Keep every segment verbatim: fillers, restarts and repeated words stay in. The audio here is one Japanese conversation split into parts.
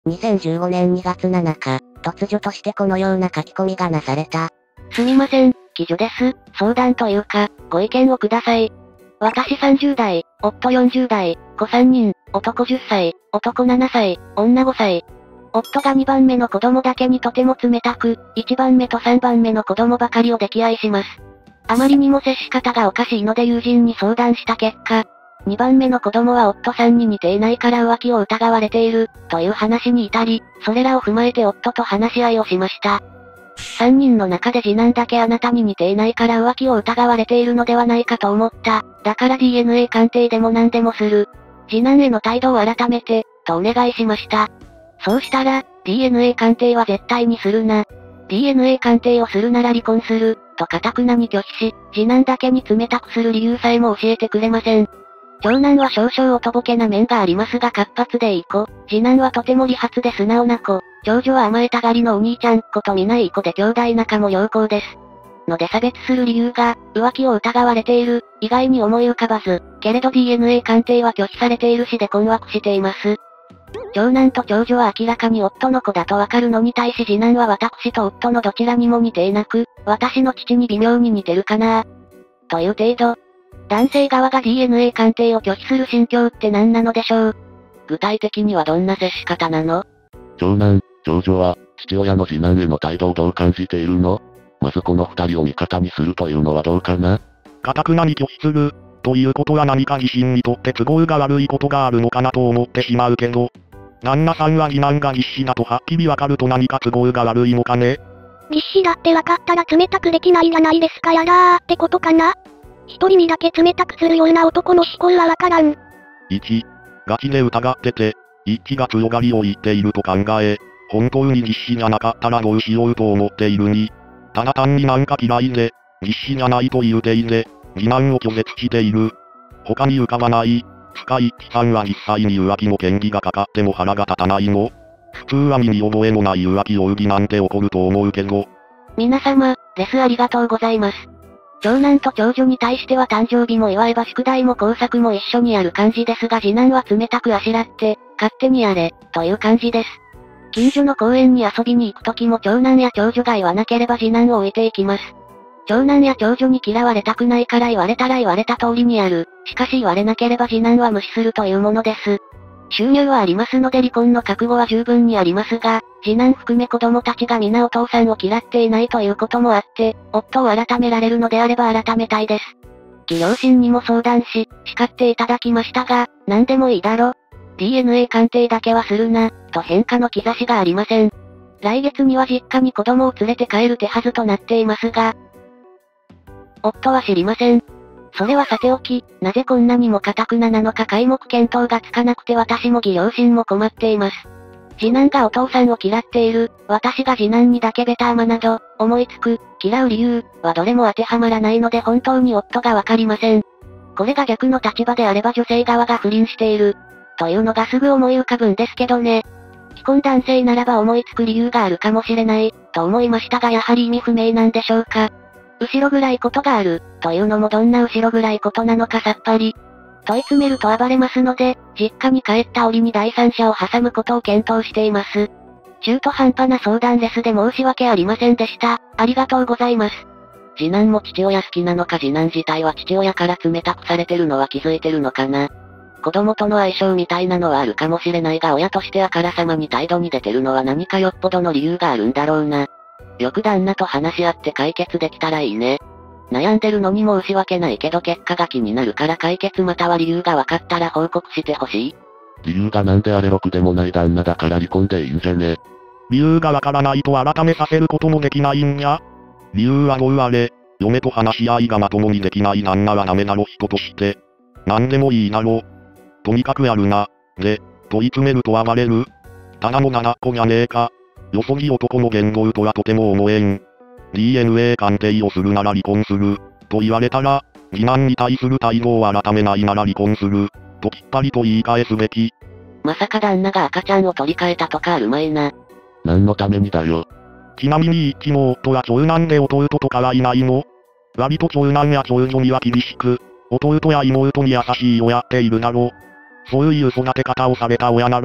にせんじゅうごねんにがつなのか、突如としてこのような書き込みがなされた。 すみません、記事です。相談というか、ご意見をください。私さんじゅうだい、夫よんじゅうだい、子さんにん、男じゅっさい、男ななさい、女ごさい。夫がにばんめの子供だけにとても冷たく、いちばんめとさんばんめの子供ばかりを溺愛します。あまりにも接し方がおかしいので友人に相談した結果、にばんめの子供は夫さんに似ていないから浮気を疑われている、という話に至り、それらを踏まえて夫と話し合いをしました。さんにんの中で次男だけあなたに似ていないから浮気を疑われているのではないかと思った。だから ディーエヌエー 鑑定でも何でもする。次男への態度を改めて、とお願いしました。そうしたら、ディーエヌエー 鑑定は絶対にするな。ディーエヌエー 鑑定をするなら離婚する、と堅くなに拒否し、次男だけに冷たくする理由さえも教えてくれません。長男は少々おとぼけな面がありますが活発でいい子、次男はとても利発で素直な子、長女は甘えたがりのお兄ちゃん子と皆いい子で兄弟仲も良好です。ので差別する理由が、浮気を疑われている、以外に思い浮かばず、けれど ディーエヌエー 鑑定は拒否されているしで困惑しています。長男と長女は明らかに夫の子だとわかるのに対し次男は私と夫のどちらにも似ていなく、私の父に微妙に似てるかなという程度。男性側が ディーエヌエー 鑑定を拒否する心境って何なのでしょう。 具体的にはどんな接し方なの？長男、長女は、父親の次男への態度をどう感じているの？まずこの二人を味方にするというのはどうかな？ 堅くなに拒否する、ということは何か自身にとって都合が悪いことがあるのかなと思ってしまうけど、旦那さんは次男が実子だとはっきりわかると何か都合が悪いのかね？ 実子だってわかったら冷たくできないじゃないですかやだーってことかな？一人にだけ冷たくするような男の思考はわからん。 いち、ガチで疑ってて、一致が強がりを言っていると考え、本当に実子じゃなかったらどうしようと思っているに、ただ単になんか嫌いで、実子じゃないという体で、次男を拒絶している。他に浮かばない。深井一輝さんは実際に浮気の嫌疑がかかっても腹が立たないの？普通は身に覚えのない浮気容疑なんて起こると思うけど。 皆様、レスありがとうございます。長男と長女に対しては誕生日も祝えば宿題も工作も一緒にやる感じですが次男は冷たくあしらって、勝手にやれ、という感じです。近所の公園に遊びに行く時も長男や長女が言わなければ次男を置いていきます。長男や長女に嫌われたくないから言われたら言われた通りにやる。しかし言われなければ次男は無視するというものです。収入はありますので離婚の覚悟は十分にありますが、次男含め子供たちが皆お父さんを嫌っていないということもあって、夫を改められるのであれば改めたいです。義両親にも相談し、叱っていただきましたが、何でもいいだろ。ディーエヌエー 鑑定だけはするな、と変化の兆しがありません。来月には実家に子供を連れて帰る手はずとなっていますが、夫は知りません。それはさておき、なぜこんなにも堅くななのか皆目見当がつかなくて私も義両親も困っています。次男がお父さんを嫌っている、私が次男にだけベターマなど、思いつく、嫌う理由、はどれも当てはまらないので本当に夫がわかりません。これが逆の立場であれば女性側が不倫している、というのがすぐ思い浮かぶんですけどね。既婚男性ならば思いつく理由があるかもしれない、と思いましたがやはり意味不明なんでしょうか。後ろ暗いことがある、というのもどんな後ろ暗いことなのかさっぱり。問い詰めると暴れますので、実家に帰った折に第三者を挟むことを検討しています。中途半端な相談レスで申し訳ありませんでした。ありがとうございます。 次男も父親好きなのか次男自体は父親から冷たくされてるのは気づいてるのかな。子供との相性みたいなのはあるかもしれないが親としてあからさまに態度に出てるのは何かよっぽどの理由があるんだろうな。よく旦那と話し合って解決できたらいいね。悩んでるのに申し訳ないけど結果が気になるから解決または理由が分かったら報告してほしい。 理由がなんであれろくでもない旦那だから離婚でいいんじゃね？理由がわからないと改めさせることもできないんや。理由はどうあれ、嫁と話し合いがまともにできない旦那はダメだろ人として。なんでもいいだろ。とにかくやるな。で、問い詰めると暴れる？ただの七っ子じゃねえか。よそぎ男の言動とはとても思えん。ディーエヌエー 鑑定をするなら離婚する、と言われたら、次男に対する態度を改めないなら離婚する、ときっぱりと言い返すべき。 まさか旦那が赤ちゃんを取り替えたとかあるまいな。 何のためにだよ。ちなみに一期の夫は長男で弟とかはいないの？割と長男や長女には厳しく、弟や妹に優しい親っているだろ。そういう育て方をされた親なら、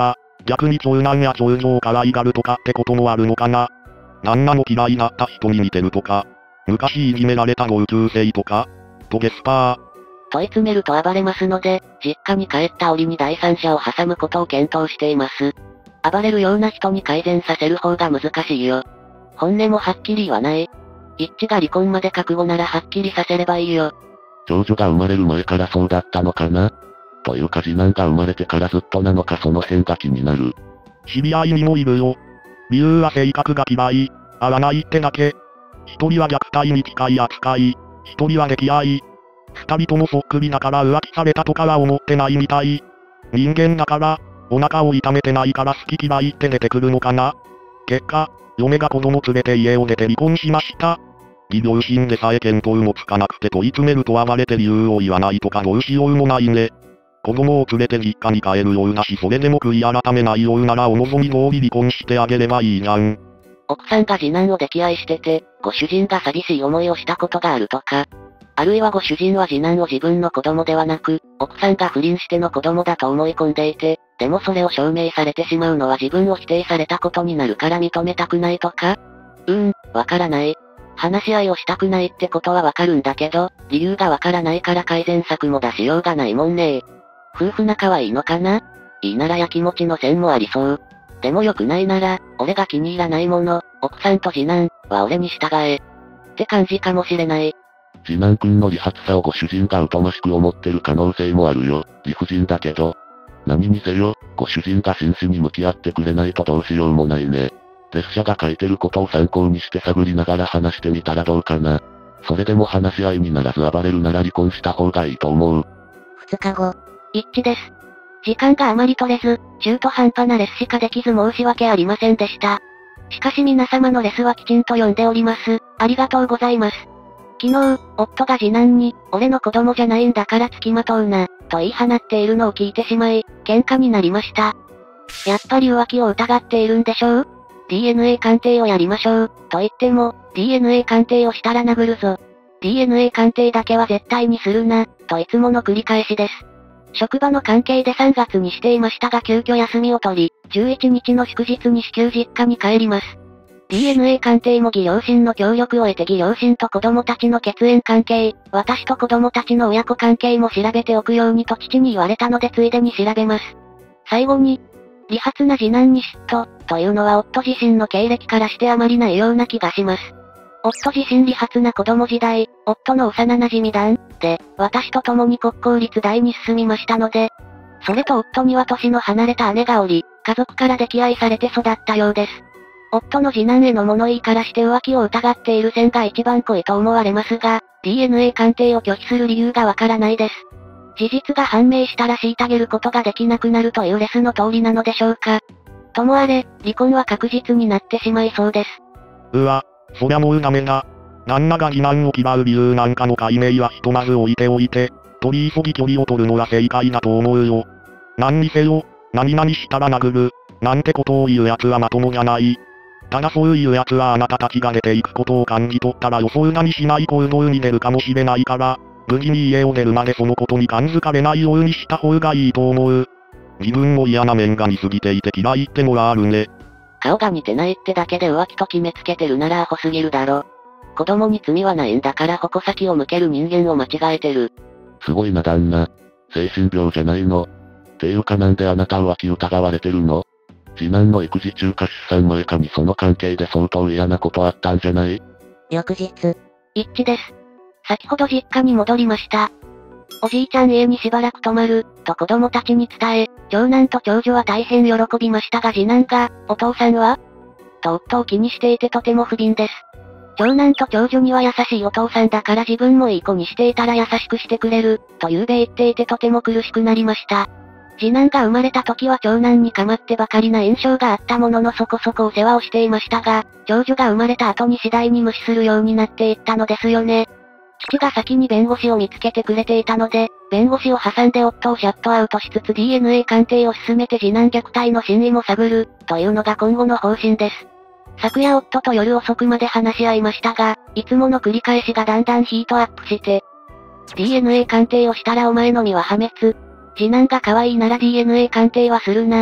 逆に長男や長女を可愛がるとかってこともあるのかな。旦那の嫌いになった人に似てるとか、昔いじめられた同級生とか、とゲスパー。 問い詰めると暴れますので、実家に帰った折に第三者を挟むことを検討しています。暴れるような人に改善させる方が難しいよ。本音もはっきり言わない。一致が離婚まで覚悟ならはっきりさせればいいよ。 長女が生まれる前からそうだったのかな？というか次男が生まれてからずっとなのかその辺が気になる。知り合いにもいるよ。理由は性格が嫌い、合わないってだけ。一人は虐待に近い扱い、一人は溺愛。二人ともそっくりだから浮気されたとかは思ってないみたい。人間だから、お腹を痛めてないから好き嫌いって出てくるのかな。結果、嫁が子供連れて家を出て離婚しました。義両親でさえ見当もつかなくて問い詰めると暴れて理由を言わないとかどうしようもないね。子供を連れて実家に帰るようだしそれでも悔い改めないようならお望み通り離婚してあげればいいじゃん。 奥さんが次男を溺愛してて、ご主人が寂しい思いをしたことがあるとか。あるいはご主人は次男を自分の子供ではなく、奥さんが不倫しての子供だと思い込んでいて、でもそれを証明されてしまうのは自分を否定されたことになるから認めたくないとか？うーん、わからない。話し合いをしたくないってことはわかるんだけど、理由がわからないから改善策も出しようがないもんね。夫婦仲はいいのかな？いいならやきもちの線もありそう。でも良くないなら、俺が気に入らないもの、奥さんと次男は俺に従え。って感じかもしれない。 次男くんの利発さをご主人が疎ましく思ってる可能性もあるよ。理不尽だけど。何にせよ、ご主人が真摯に向き合ってくれないとどうしようもないね。列車が書いてることを参考にして探りながら話してみたらどうかな。それでも話し合いにならず暴れるなら離婚した方がいいと思う。 二日後。 一致です。時間があまり取れず、中途半端なレスしかできず申し訳ありませんでした。しかし皆様のレスはきちんと読んでおります。ありがとうございます。昨日、夫が次男に、俺の子供じゃないんだから付きまとうな、と言い放っているのを聞いてしまい、喧嘩になりました。やっぱり浮気を疑っているんでしょう？ ディーエヌエー 鑑定をやりましょう、と言っても、ディーエヌエー 鑑定をしたら殴るぞ。ディーエヌエー 鑑定だけは絶対にするな、といつもの繰り返しです。職場の関係でさんがつにしていましたが急遽休みを取り、じゅういちにちの祝日に至急実家に帰ります。ディーエヌエー 鑑定も義両親の協力を得て義両親と子供たちの血縁関係、私と子供たちの親子関係も調べておくようにと父に言われたのでついでに調べます。最後に、利発な次男に嫉妬、というのは夫自身の経歴からしてあまりないような気がします。夫自身利発な子供時代、夫の幼馴染団で、私と共に国公立大に進みましたので、それと夫には年の離れた姉がおり、家族から溺愛されて育ったようです。夫の次男への物言いからして浮気を疑っている線が一番濃いと思われますが、ディーエヌエー 鑑定を拒否する理由がわからないです。事実が判明したら虐げることができなくなるというレスの通りなのでしょうか。ともあれ、離婚は確実になってしまいそうです。 うわ、そりゃもうダメだ。旦那が次男を嫌う理由なんかの解明はひとまず置いておいて、取り急ぎ距離を取るのは正解だと思うよ。何にせよ、何々したら殴る、なんてことを言う奴はまともじゃない。ただそういう奴はあなたたちが出ていくことを感じ取ったら予想だにしない行動に出るかもしれないから、無事に家を出るまでそのことに感づかれないようにした方がいいと思う。自分も嫌な面が似すぎていて嫌いってのはあるね。 顔が似てないってだけで浮気と決めつけてるならアホすぎるだろ。子供に罪はないんだから矛先を向ける人間を間違えてる。 すごいな旦那。精神病じゃないの。っていうかなんであなた浮気疑われてるの？次男の育児中か出産前かにその関係で相当嫌なことあったんじゃない？ 翌日。 一致です。先ほど実家に戻りました。おじいちゃん家にしばらく泊まる、と子供たちに伝え、長男と長女は大変喜びましたが次男が、お父さんはと夫を気にしていてとても不憫です。長男と長女には優しいお父さんだから自分もいい子にしていたら優しくしてくれる、とゆうべ言っていてとても苦しくなりました。次男が生まれた時は長男に構ってばかりな印象があったもののそこそこお世話をしていましたが、長女が生まれた後に次第に無視するようになっていったのですよね。父が先に弁護士を見つけてくれていたので、弁護士を挟んで夫をシャットアウトしつつ ディーエヌエー 鑑定を進めて次男虐待の真意も探る、というのが今後の方針です。昨夜夫と夜遅くまで話し合いましたが、いつもの繰り返しがだんだんヒートアップして、ディーエヌエー 鑑定をしたらお前の身は破滅。次男が可愛いなら ディーエヌエー 鑑定はするな。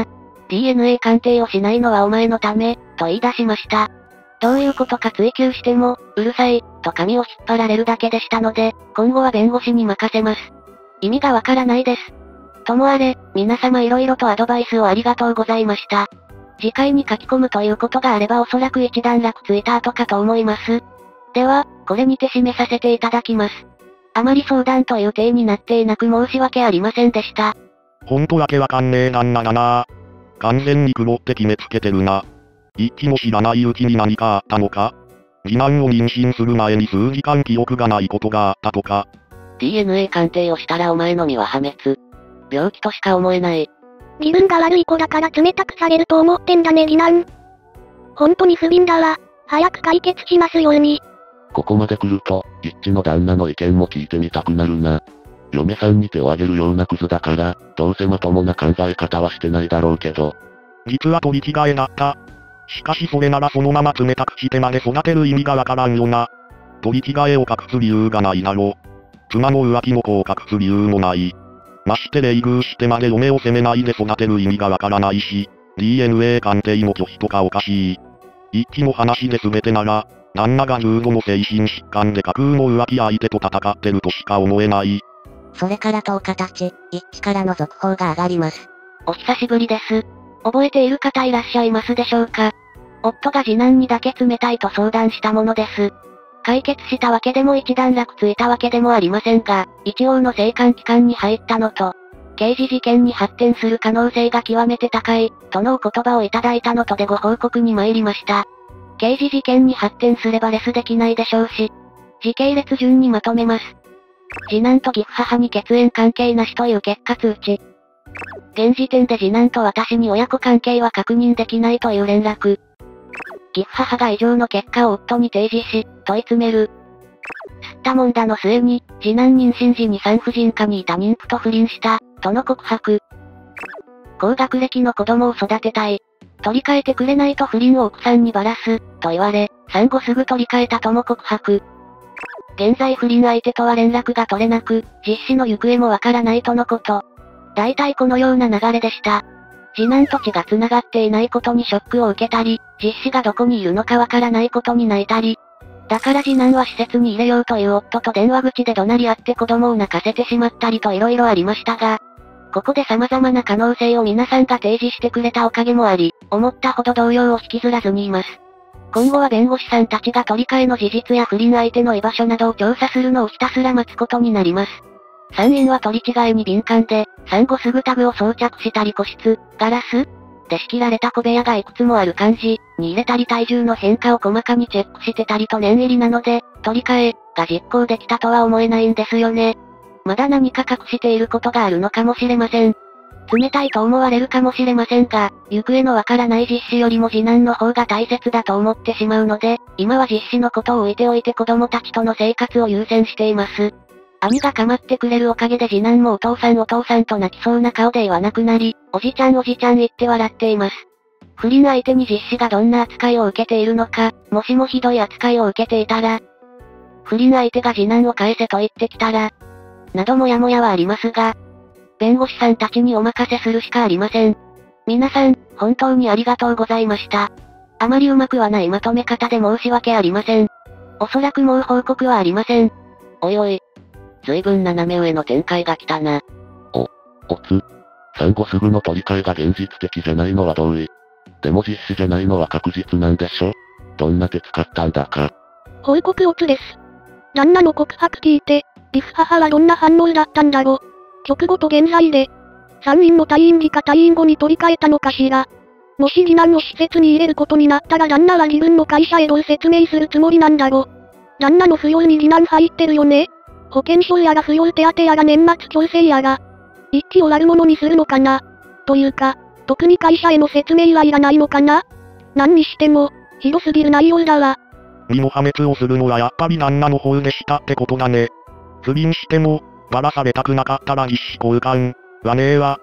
ディーエヌエー 鑑定をしないのはお前のため、と言い出しました。どういうことか追求しても、うるさい、と髪を引っ張られるだけでしたので、今後は弁護士に任せます。意味がわからないです。ともあれ、皆様色々とアドバイスをありがとうございました。次回に書き込むということがあればおそらく一段落ついた後かと思います。では、これにて締めさせていただきます。あまり相談という体になっていなく申し訳ありませんでした。 ほんとわけわかんねえ旦那だな。完全に黒って決めつけてるな。一気も知らないうちに何かあったのか？次男を妊娠する前に数時間記憶がないことがあったとか。 ディーエヌエー 鑑定をしたらお前の身は破滅。病気としか思えない。 自分が悪い子だから冷たくされると思ってんだね次男。ほんとに不憫だわ。早く解決しますように。 ここまで来ると、一致の旦那の意見も聞いてみたくなるな。嫁さんに手を挙げるようなクズだから、どうせまともな考え方はしてないだろうけど。実は取り違えだった。しかしそれならそのまま冷たくしてまで育てる意味がわからんよな。取り違えを隠す理由がないだろ。妻の浮気の子を隠す理由もない。まして冷遇してまで嫁を責めないで育てる意味がわからないし、ディーエヌエー 鑑定の拒否とかおかしい。一気の話で全てなら、旦那が重度の精神疾患で架空の浮気相手と戦ってるとしか思えない。 それからとおか経ち、一致からの続報が上がります。 お久しぶりです。覚えている方いらっしゃいますでしょうか？夫が次男にだけ冷たいと相談したものです。解決したわけでも一段落ついたわけでもありませんが、一応の静観期間に入ったのと、刑事事件に発展する可能性が極めて高い、とのお言葉をいただいたのとでご報告に参りました。刑事事件に発展すればレスできないでしょうし、時系列順にまとめます。次男と義父母に血縁関係なしという結果通知。現時点で次男と私に親子関係は確認できないという連絡。義父母が以上の結果を夫に提示し、問い詰める。吸ったもんだの末に、次男妊娠時に産婦人科にいた妊婦と不倫した、との告白。高学歴の子供を育てたい。取り替えてくれないと不倫を奥さんにばらす、と言われ、産後すぐ取り替えたとも告白。現在不倫相手とは連絡が取れなく、実子の行方もわからないとのこと。大体このような流れでした。次男と血が繋がっていないことにショックを受けたり、実子がどこにいるのかわからないことに泣いたり。だから次男は施設に入れようという夫と電話口で怒鳴り合って子供を泣かせてしまったりと色々ありましたが、ここで様々な可能性を皆さんが提示してくれたおかげもあり、思ったほど動揺を引きずらずにいます。今後は弁護士さんたちが取り替えの事実や不倫相手の居場所などを調査するのをひたすら待つことになります。産院は取り違いに敏感で、産後すぐタグを装着したり個室、ガラスで仕切られた小部屋がいくつもある感じに入れたり体重の変化を細かにチェックしてたりと念入りなので、取り替えが実行できたとは思えないんですよね。まだ何か隠していることがあるのかもしれません。冷たいと思われるかもしれませんが、行方のわからない実子よりも次男の方が大切だと思ってしまうので、今は実子のことを置いておいて子供たちとの生活を優先しています。網が構ってくれるおかげで次男もお父さんお父さんと泣きそうな顔で言わなくなり、おじちゃんおじちゃん言って笑っています。不倫相手に実子がどんな扱いを受けているのか、もしもひどい扱いを受けていたら、不倫相手が次男を返せと言ってきたら、などもやもやはありますが、弁護士さんたちにお任せするしかありません。皆さん、本当にありがとうございました。あまりうまくはないまとめ方で申し訳ありません。おそらくもう報告はありません。 おいおい。随分斜め上の展開が来たな。 お、おつ。産後すぐの取り替えが現実的じゃないのは同意。でも実施じゃないのは確実なんでしょ？どんな手使ったんだか。 報告オツです。旦那の告白聞いて、義父母はどんな反応だったんだろう。直後と現在で、産院の退院時か退院後に取り替えたのかしら。もし次男を施設に入れることになったら旦那は自分の会社へどう説明するつもりなんだろう。旦那の扶養に次男入ってるよね。保険証やら扶養手当やら年末強制やら、一気を悪者にするのかな。というか、特に会社への説明はいらないのかな。何にしても、ひどすぎる内容だわ。 身の破滅をするのはやっぱり旦那の方でしたってことだね。不倫しても、バラされたくなかったら実子交換、はねえわ。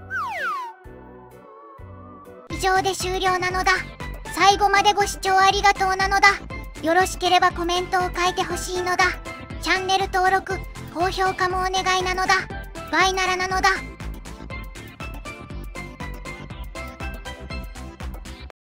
以上で終了なのだ。最後までご視聴ありがとうなのだ。よろしければコメントを書いてほしいのだ。チャンネル登録、高評価もお願いなのだ。バイならなのだ。